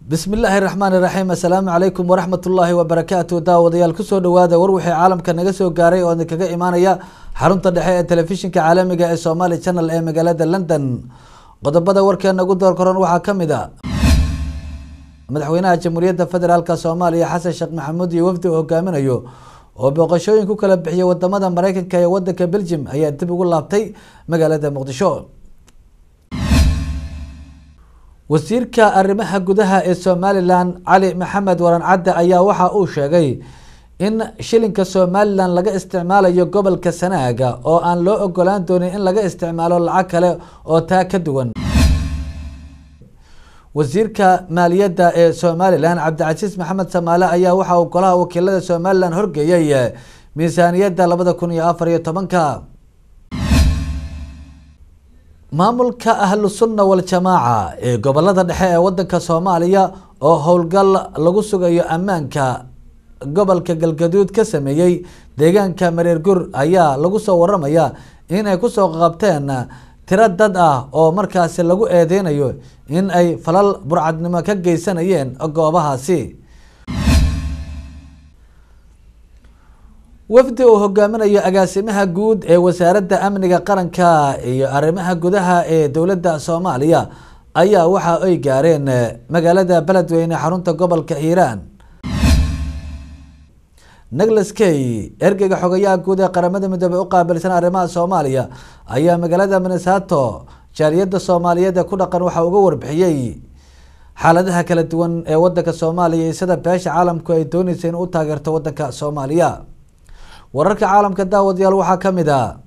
بسم الله الرحمن الرحيم. السلام عليكم ورحمة الله وبركاته. داوديال كسو دوادا وروحي عالم كان نغسو غاري oo kaga imaanaya xarunta dhexe ee telefishinka caalamiga ee Somali Channel ee magaalada London. qodobada warkeena ugu door koran waxa kamid ah madaxweynaha Jamhuuriyadda Federaalka Soomaaliya Xasan Sheekh Maxamuud iyo wafdi uu hogaaminayo oo booqashooyin ku kala bixiyay wadamada Mareykanka iyo wadanka Belgium ayaa dib ugu laabtay magaalada Muqdisho. wasiirka arrimaha gudaha ee Somaliland Ali Maxamed Waran Cadde ayaa waxa uu sheegay in shilinka Somaliland laga isticmaalayo gobolka Sanaaga oo aan loo ogolaan doonin in laga isticmaalo lacag kale oo taa ka duwan. wasiirka maaliyadda ee Somaliland Cabdicasiis Maxamed Samaale ayaa waxa uu golaha wakiilada Somaliland horgeeyay miisaaniyadda 2014. maamulka ahlu sunna wal jamaa ee gobolada dhexe ee wadanka Soomaaliya oo howlgal lagu sugayo ammaanka gobolka Galgaduud ka sameeyay deegaanka Mareer Gur ayaa lagu soo waramaya in ay ku soo qabteen tiro dad ah oo markaas lagu eedeynayo in ay falal burcadnimo ka geysanayeen goobahaasi. wafdi uu hogaaminayo agaasimaha guud ee wasaaradda amniga qaranka iyo arrimaha gudaha ee dawladda Soomaaliya ayaa waxa ay gaareen magaalada Beledweyne xarunta gobolka Hiiraan. Nicholas Kay ergeyga xogayaha guud ee qaramada midoobay u qaabilsan arrimaha Soomaaliya ayaa magaalada Minnesota jaariyadda Soomaaliyeed ku dhaqan waxa uu uga warbixiyay xaaladaha kala duwan ee wadanka Soomaaliya sida beesha caalamku ay doonayeen in uu taageerto wadanka Soomaaliya. wararka caalamka daawadayaal waxa kamid ah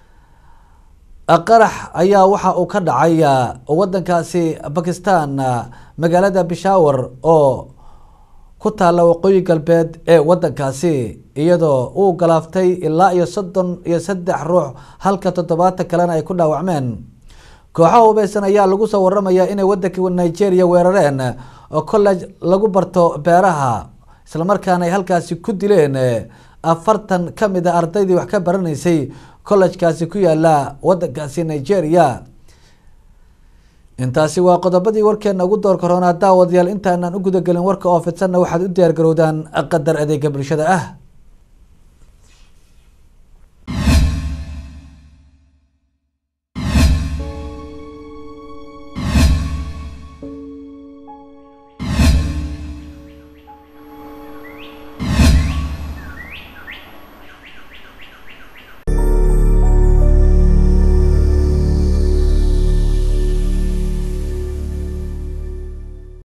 qarax ayaa waxa uu ka dhacay wadankaasi Pakistan magaalada Peshawar oo ku taala waqooyi galbeed ee wadankaasi iyadoo uu galaaftay ilaa iyo 33 ruux halka 70 kalena ay ku dhaawacmeen. kooxaha hubeysan ayaa lagu soo waramaya inay wadanka Nigeria weerareen oo college lagu barto beeraha isla markaana ay halkaasi ku dileen 40 kamid ah ardaydii wax ka baranaysay college-kaasi ku yaala wadankaasi Nigeria. intaasi waa qodobadii warkeena ugu door korona daawadayaal intaanaan u guda galin warka oo fidsanna waxaad u diyaar garowdaan qadar adeega bulshada ah.